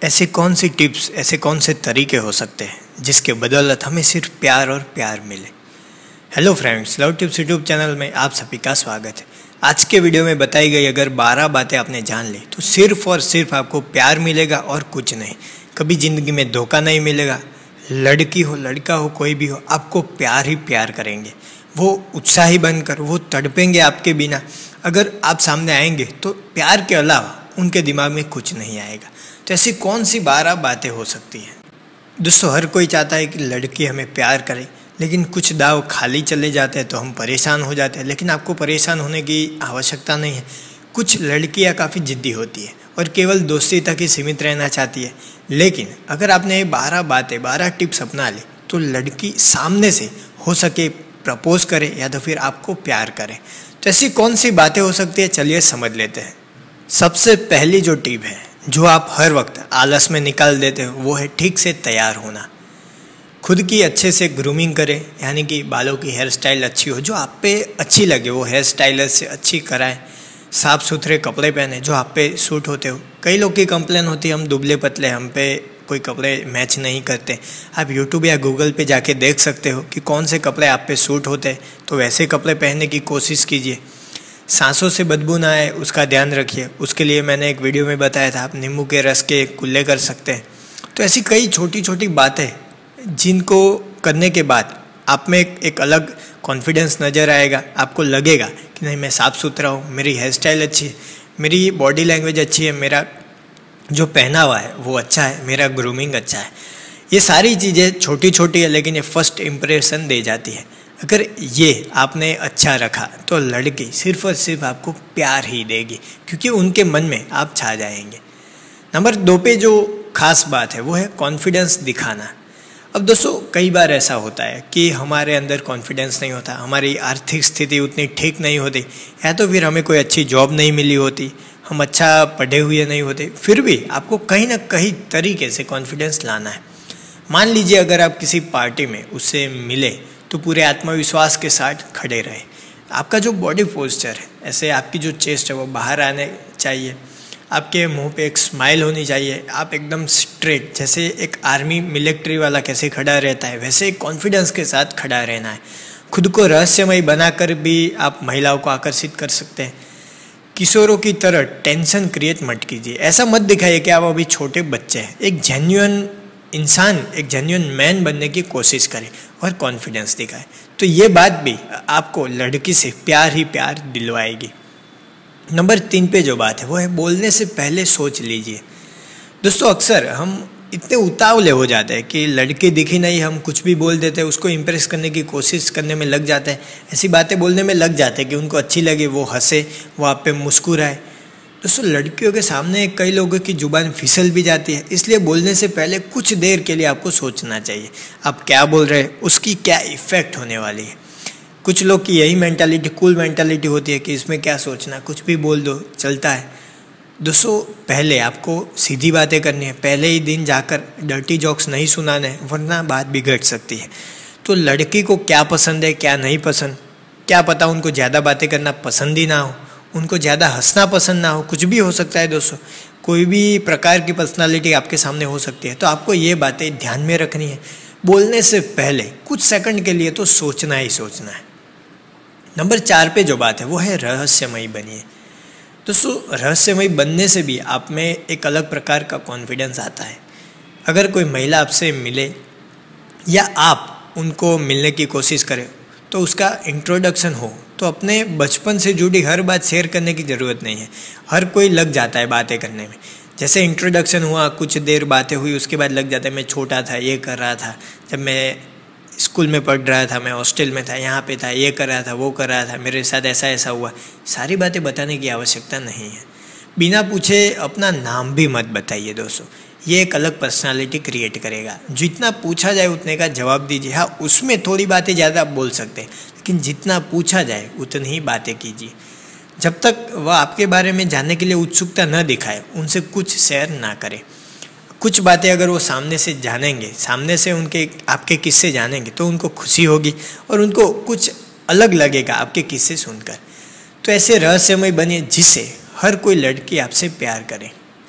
ऐसे कौन सी टिप्स, ऐसे कौन से तरीके हो सकते हैं जिसके बदौलत हमें सिर्फ प्यार और प्यार मिले। Hello friends, love tips YouTube channel में आप सभी का स्वागत है। आज के वीडियो में बताई गई अगर 12 बातें आपने जान ली तो सिर्फ और सिर्फ आपको प्यार मिलेगा और कुछ नहीं। कभी ज़िंदगी में धोखा नहीं मिलेगा। लड़की हो लड़का हो कोई भी हो, आपको प्यार ही प्यार करेंगे। वो उत्साही बनकर, वो तड़पेंगे आपके बिना। अगर आप सामने आएंगे तो प्यार के अलावा उनके दिमाग में कुछ नहीं आएगा। तो ऐसी कौन सी 12 बातें हो सकती हैं? दोस्तों, हर कोई चाहता है कि लड़की हमें प्यार करे, लेकिन कुछ दाव खाली चले जाते हैं तो हम परेशान हो जाते हैं। लेकिन आपको परेशान होने की आवश्यकता नहीं है। कुछ लड़कियां काफ़ी ज़िद्दी होती है और केवल दोस्ती तक ही सीमित रहना चाहती है। लेकिन अगर आपने ये 12 बातें, 12 टिप्स अपना ली तो लड़की सामने से हो सके प्रपोज करे या तो फिर आपको प्यार करे। तो ऐसी कौन सी बातें हो सकती है, चलिए समझ लेते हैं। सबसे पहली जो टिप है, जो आप हर वक्त आलस में निकाल देते हो, वो है ठीक से तैयार होना। खुद की अच्छे से ग्रूमिंग करें, यानी कि बालों की हेयर स्टाइल अच्छी हो, जो आप पे अच्छी लगे, वो हेयर स्टाइलर से अच्छी कराएं। साफ़ सुथरे कपड़े पहने जो आप पे सूट होते हो। कई लोग की कंप्लेन होती है हम दुबले पतले, हम पे कोई कपड़े मैच नहीं करते। आप यूट्यूब या गूगल पे जाके देख सकते हो कि कौन से कपड़े आप पे सूट होते हैं, तो वैसे कपड़े पहनने की कोशिश कीजिए। सांसों से बदबू ना आए उसका ध्यान रखिए। उसके लिए मैंने एक वीडियो में बताया था, आप नींबू के रस के कुल्ले कर सकते हैं। तो ऐसी कई छोटी छोटी बातें जिनको करने के बाद आप में एक अलग कॉन्फिडेंस नज़र आएगा। आपको लगेगा कि नहीं, मैं साफ़ सुथरा हूँ, मेरी हेयर स्टाइल अच्छी है, मेरी बॉडी लैंग्वेज अच्छी है, मेरा जो पहनावा है वो अच्छा है, मेरा ग्रूमिंग अच्छा है। ये सारी चीज़ें छोटी छोटी है, लेकिन ये फर्स्ट इम्प्रेशन दे जाती है। अगर ये आपने अच्छा रखा तो लड़की सिर्फ और सिर्फ आपको प्यार ही देगी, क्योंकि उनके मन में आप छा जाएंगे। नंबर 2 पे जो खास बात है वो है कॉन्फिडेंस दिखाना। अब दोस्तों, कई बार ऐसा होता है कि हमारे अंदर कॉन्फिडेंस नहीं होता, हमारी आर्थिक स्थिति उतनी ठीक नहीं होती, या तो फिर हमें कोई अच्छी जॉब नहीं मिली होती, हम अच्छा पढ़े हुए नहीं होते। फिर भी आपको कहीं ना कहीं तरीके से कॉन्फिडेंस लाना है। मान लीजिए अगर आप किसी पार्टी में उससे मिले तो पूरे आत्मविश्वास के साथ खड़े रहे। आपका जो बॉडी पोस्चर है, ऐसे आपकी जो चेस्ट है वो बाहर आने चाहिए। आपके मुंह पे एक स्माइल होनी चाहिए। आप एकदम स्ट्रेट, जैसे एक आर्मी मिलिट्री वाला कैसे खड़ा रहता है, वैसे कॉन्फिडेंस के साथ खड़ा रहना है। खुद को रहस्यमय बनाकर भी आप महिलाओं को आकर्षित कर सकते हैं। किशोरों की तरह टेंशन क्रिएट मत कीजिए। ऐसा मत दिखाइए कि आप अभी छोटे बच्चे हैं। एक जेन्युइन इंसान, एक जेन्युइन मैन बनने की कोशिश करें और कॉन्फिडेंस दिखाएं। तो ये बात भी आपको लड़की से प्यार ही प्यार दिलवाएगी। नंबर 3 पे जो बात है वो है बोलने से पहले सोच लीजिए। दोस्तों, अक्सर हम इतने उतावले हो जाते हैं कि लड़की दिखी नहीं, हम कुछ भी बोल देते हैं, उसको इम्प्रेस करने की कोशिश करने में लग जाते हैं, ऐसी बातें बोलने में लग जाते हैं कि उनको अच्छी लगे, वो हंसे, वो आप पे मुस्कुराए। दोस्तों, लड़कियों के सामने कई लोगों की जुबान फिसल भी जाती है, इसलिए बोलने से पहले कुछ देर के लिए आपको सोचना चाहिए आप क्या बोल रहे हैं, उसकी क्या इफ़ेक्ट होने वाली है। कुछ लोग की यही मेंटालिटी, कूल मेंटालिटी होती है कि इसमें क्या सोचना, कुछ भी बोल दो, चलता है। दोस्तों, पहले आपको सीधी बातें करनी है। पहले ही दिन जाकर डर्टी जोक्स नहीं सुनाने हैं, वरना बात बिगड़ सकती है। तो लड़की को क्या पसंद है, क्या नहीं पसंद, क्या पता उनको ज़्यादा बातें करना पसंद ही ना हो, उनको ज़्यादा हंसना पसंद ना हो, कुछ भी हो सकता है। दोस्तों, कोई भी प्रकार की पर्सनालिटी आपके सामने हो सकती है। तो आपको ये बातें ध्यान में रखनी है। बोलने से पहले कुछ सेकंड के लिए तो सोचना ही सोचना है। नंबर 4 पे जो बात है वो है रहस्यमयी बनिए। दोस्तों, रहस्यमयी बनने से भी आप में एक अलग प्रकार का कॉन्फिडेंस आता है। अगर कोई महिला आपसे मिले या आप उनको मिलने की कोशिश करें तो उसका इंट्रोडक्शन हो, तो अपने बचपन से जुड़ी हर बात शेयर करने की ज़रूरत नहीं है। हर कोई लग जाता है बातें करने में। जैसे इंट्रोडक्शन हुआ, कुछ देर बातें हुई, उसके बाद लग जाता है मैं छोटा था, ये कर रहा था, जब मैं स्कूल में पढ़ रहा था, मैं हॉस्टल में था, यहाँ पे था, ये कर रहा था, वो कर रहा था, मेरे साथ ऐसा ऐसा हुआ। सारी बातें बताने की आवश्यकता नहीं है। बिना पूछे अपना नाम भी मत बताइए। दोस्तों, ये एक अलग पर्सनालिटी क्रिएट करेगा। जितना पूछा जाए उतने का जवाब दीजिए। हाँ, उसमें थोड़ी बातें ज़्यादा आप बोल सकते हैं, लेकिन जितना पूछा जाए उतनी ही बातें कीजिए। जब तक वह आपके बारे में जानने के लिए उत्सुकता न दिखाए, उनसे कुछ शेयर ना करें। कुछ बातें अगर वो सामने से जानेंगे, सामने से उनके आपके किस्से जानेंगे, तो उनको खुशी होगी और उनको कुछ अलग लगेगा आपके किस्से सुनकर। तो ऐसे रहस्यमय बनिए जिससे हर कोई लड़की आपसे प्यार करे।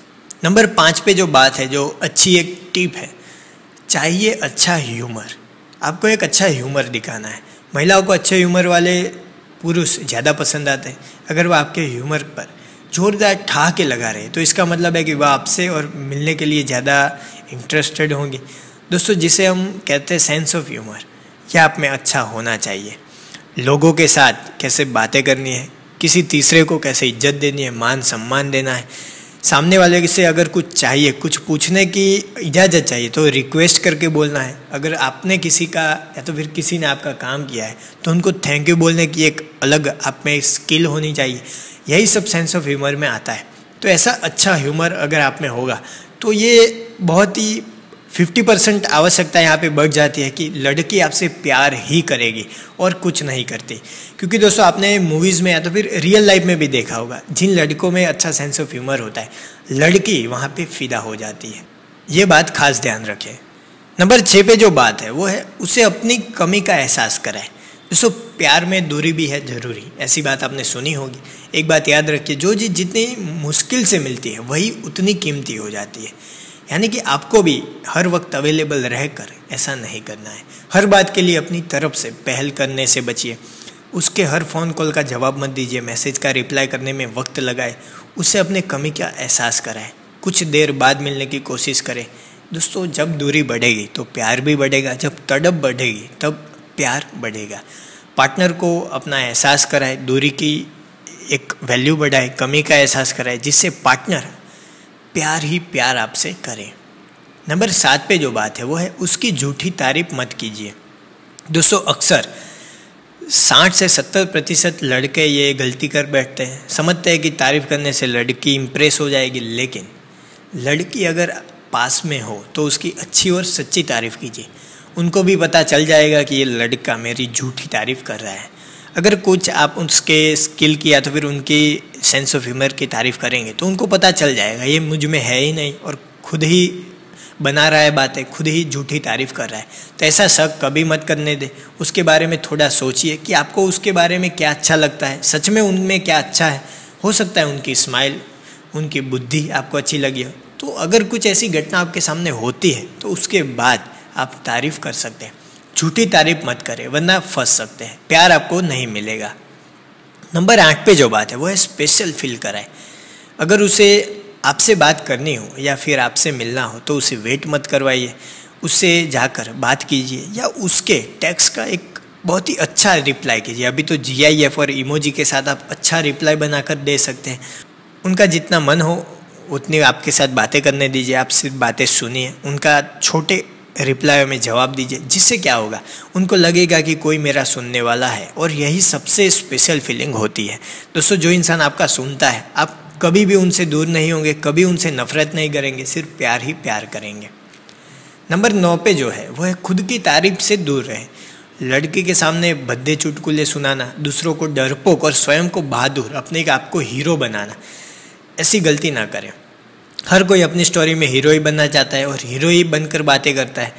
नंबर 5 पे जो बात है, जो अच्छी एक टिप है, चाहिए अच्छा ह्यूमर। आपको एक अच्छा ह्यूमर दिखाना है। महिलाओं को अच्छे ह्यूमर वाले पुरुष ज़्यादा पसंद आते हैं। अगर वो आपके ह्यूमर पर जोरदार ठहाके लगा रहे तो इसका मतलब है कि वह आपसे और मिलने के लिए ज़्यादा इंटरेस्टेड होंगे। दोस्तों, जिसे हम कहते हैं सेंस ऑफ ह्यूमर, यह आप में अच्छा होना चाहिए। लोगों के साथ कैसे बातें करनी है, किसी तीसरे को कैसे इज्जत देनी है, मान सम्मान देना है। सामने वाले से अगर कुछ चाहिए, कुछ पूछने की इजाज़त चाहिए तो रिक्वेस्ट करके बोलना है। अगर आपने किसी का या तो फिर किसी ने आपका काम किया है तो उनको थैंक यू बोलने की एक अलग आप में स्किल होनी चाहिए। यही सब सेंस ऑफ ह्यूमर में आता है। तो ऐसा अच्छा ह्यूमर अगर आप में होगा तो ये बहुत ही 50% आवश्यकता यहाँ पे बढ़ जाती है कि लड़की आपसे प्यार ही करेगी और कुछ नहीं करती। क्योंकि दोस्तों, आपने मूवीज़ में या तो फिर रियल लाइफ में भी देखा होगा, जिन लड़कों में अच्छा सेंस ऑफ ह्यूमर होता है, लड़की वहाँ पे फिदा हो जाती है। ये बात खास ध्यान रखें। नंबर 6 पे जो बात है वो है उसे अपनी कमी का एहसास कराए। दोस्तों, प्यार में दूरी भी है ज़रूरी, ऐसी बात आपने सुनी होगी। एक बात याद रखिए, जो चीज़ जितनी मुश्किल से मिलती है वही उतनी कीमती हो जाती है। यानी कि आपको भी हर वक्त अवेलेबल रहकर ऐसा नहीं करना है। हर बात के लिए अपनी तरफ से पहल करने से बचिए। उसके हर फ़ोन कॉल का जवाब मत दीजिए, मैसेज का रिप्लाई करने में वक्त लगाए, उससे अपने कमी का एहसास कराए, कुछ देर बाद मिलने की कोशिश करें। दोस्तों, जब दूरी बढ़ेगी तो प्यार भी बढ़ेगा, जब तड़प बढ़ेगी तब प्यार बढ़ेगा। पार्टनर को अपना एहसास कराए, दूरी की एक वैल्यू बढ़ाए, कमी का एहसास कराए, जिससे पार्टनर प्यार ही प्यार आपसे करे। नंबर 7 पे जो बात है वो है उसकी झूठी तारीफ मत कीजिए। दोस्तों, अक्सर 60 से 70% लड़के ये गलती कर बैठते हैं। समझते हैं कि तारीफ करने से लड़की इम्प्रेस हो जाएगी, लेकिन लड़की अगर पास में हो तो उसकी अच्छी और सच्ची तारीफ कीजिए। उनको भी पता चल जाएगा कि ये लड़का मेरी झूठी तारीफ कर रहा है। अगर कुछ आप उसके स्किल की या तो फिर उनकी सेंस ऑफ ह्यूमर की तारीफ़ करेंगे तो उनको पता चल जाएगा ये मुझ में है ही नहीं और खुद ही बना रहा है बातें, खुद ही झूठी तारीफ़ कर रहा है। तो ऐसा शक कभी मत करने दे। उसके बारे में थोड़ा सोचिए कि आपको उसके बारे में क्या अच्छा लगता है, सच में उनमें क्या अच्छा है। हो सकता है उनकी स्माइल, उनकी बुद्धि आपको अच्छी लगी हो। तो अगर कुछ ऐसी घटना आपके सामने होती है तो उसके बाद आप तारीफ़ कर सकते हैं। झूठी तारीफ मत करें, वरना फंस सकते हैं, प्यार आपको नहीं मिलेगा। नंबर 8 पे जो बात है वो है स्पेशल फील कराए। अगर उसे आपसे बात करनी हो या फिर आपसे मिलना हो तो उसे वेट मत करवाइए, उससे जाकर बात कीजिए या उसके टेक्स्ट का एक बहुत ही अच्छा रिप्लाई कीजिए। अभी तो GIF और इमोजी के साथ आप अच्छा रिप्लाई बनाकर दे सकते हैं। उनका जितना मन हो उतनी आपके साथ बातें करने दीजिए, आप सिर्फ बातें सुनिए, उनका छोटे रिप्लाई में जवाब दीजिए। जिससे क्या होगा, उनको लगेगा कि कोई मेरा सुनने वाला है, और यही सबसे स्पेशल फीलिंग होती है। दोस्तों, जो इंसान आपका सुनता है, आप कभी भी उनसे दूर नहीं होंगे, कभी उनसे नफरत नहीं करेंगे, सिर्फ प्यार ही प्यार करेंगे। नंबर 9 पे जो है वो है खुद की तारीफ से दूर रहें। लड़की के सामने भद्दे चुटकुले सुनाना, दूसरों को डरपोक और स्वयं को बहादुर, अपने आप को हीरो बनाना, ऐसी गलती ना करें। हर कोई अपनी स्टोरी में हीरो ही बनना चाहता है और हीरो ही बनकर बातें करता है।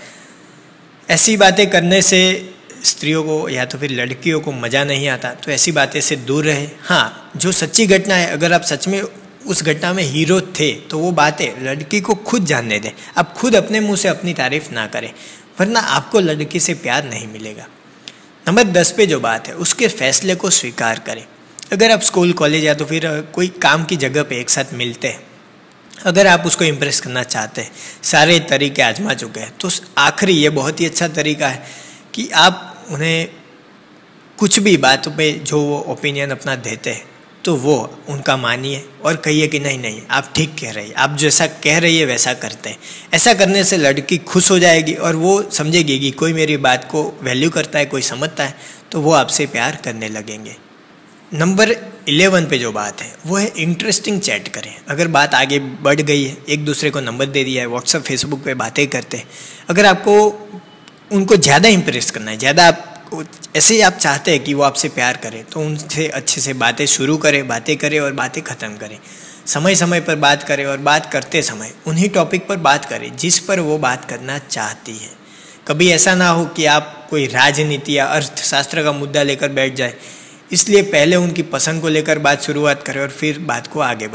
ऐसी बातें करने से स्त्रियों को या तो फिर लड़कियों को मज़ा नहीं आता, तो ऐसी बातें से दूर रहे। हाँ, जो सच्ची घटना है, अगर आप सच में उस घटना में हीरो थे तो वो बातें लड़की को खुद जानने दें। आप खुद अपने मुंह से अपनी तारीफ ना करें, वरना आपको लड़की से प्यार नहीं मिलेगा। नंबर 10 पे जो बात है उसके फैसले को स्वीकार करें। अगर आप स्कूल, कॉलेज या तो फिर कोई काम की जगह पे एक साथ मिलते हैं, अगर आप उसको इम्प्रेस करना चाहते हैं, सारे तरीके आजमा चुके हैं, तो आखिरी ये बहुत ही अच्छा तरीका है कि आप उन्हें कुछ भी बातों पे जो वो ओपिनियन अपना देते हैं तो वो उनका मानिए और कहिए कि नहीं नहीं, आप ठीक कह रही है, आप जैसा कह रही है वैसा करते हैं। ऐसा करने से लड़की खुश हो जाएगी और वो समझेगी कि कोई मेरी बात को वैल्यू करता है, कोई समझता है, तो वो आपसे प्यार करने लगेंगे। नंबर 11 पे जो बात है वो है इंटरेस्टिंग चैट करें। अगर बात आगे बढ़ गई है, एक दूसरे को नंबर दे दिया है, व्हाट्सअप, फेसबुक पे बातें करते हैं, अगर आपको उनको ज़्यादा इंप्रेस करना है, ज़्यादा आप ऐसे ही आप चाहते हैं कि वो आपसे प्यार करें, तो उनसे अच्छे से बातें शुरू करें, बातें करें और बातें ख़त्म करें। समय समय पर बात करें और बात करते समय उन्हीं टॉपिक पर बात करें जिस पर वो बात करना चाहती है। कभी ऐसा ना हो कि आप कोई राजनीति या अर्थशास्त्र का मुद्दा लेकर बैठ जाए। इसलिए पहले उनकी पसंद को लेकर बात शुरुआत करें और फिर बात को आगे बढ़ाएं।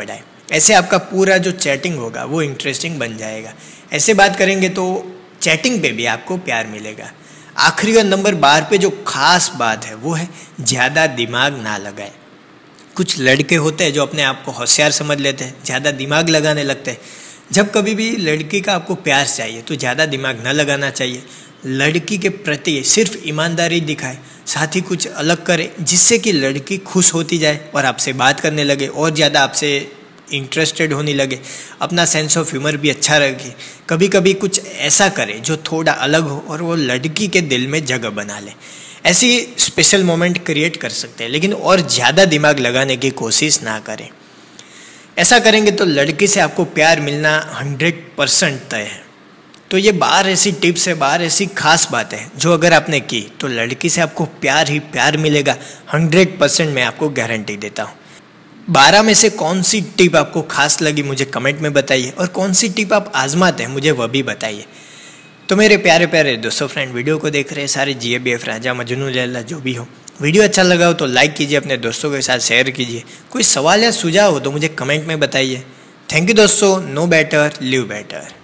ऐसे आपका पूरा जो चैटिंग होगा वो इंटरेस्टिंग बन जाएगा। ऐसे बात करेंगे तो चैटिंग पे भी आपको प्यार मिलेगा। आखिरी और नंबर 12 पे जो खास बात है वो है ज़्यादा दिमाग ना लगाए। कुछ लड़के होते हैं जो अपने आप को होशियार समझ लेते हैं, ज़्यादा दिमाग लगाने लगते हैं। जब कभी भी लड़की का आपको प्यार चाहिए तो ज़्यादा दिमाग न लगाना चाहिए। लड़की के प्रति सिर्फ ईमानदारी दिखाए, साथ ही कुछ अलग करे जिससे कि लड़की खुश होती जाए और आपसे बात करने लगे और ज़्यादा आपसे इंटरेस्टेड होने लगे। अपना सेंस ऑफ ह्यूमर भी अच्छा रखे। कभी कभी कुछ ऐसा करे जो थोड़ा अलग हो और वो लड़की के दिल में जगह बना ले। ऐसी स्पेशल मोमेंट क्रिएट कर सकते हैं, लेकिन और ज़्यादा दिमाग लगाने की कोशिश ना करें। ऐसा करेंगे तो लड़की से आपको प्यार मिलना 100% तय है। तो ये 12 ऐसी टिप्स है, 12 ऐसी खास बातें हैं जो अगर आपने की तो लड़की से आपको प्यार ही प्यार मिलेगा। 100% मैं आपको गारंटी देता हूँ। 12 में से कौन सी टिप आपको खास लगी मुझे कमेंट में बताइए, और कौन सी टिप आप आजमाते हैं मुझे वह भी बताइए। तो मेरे प्यारे प्यारे दोस्तों, फ्रेंड, वीडियो को देख रहे सारे GABF राजा मजनू लैला जो भी हो, वीडियो अच्छा लगा हो तो लाइक कीजिए, अपने दोस्तों के साथ शेयर कीजिए। कोई सवाल या सुझाव हो तो मुझे कमेंट में बताइए। थैंक यू दोस्तों। No better live better.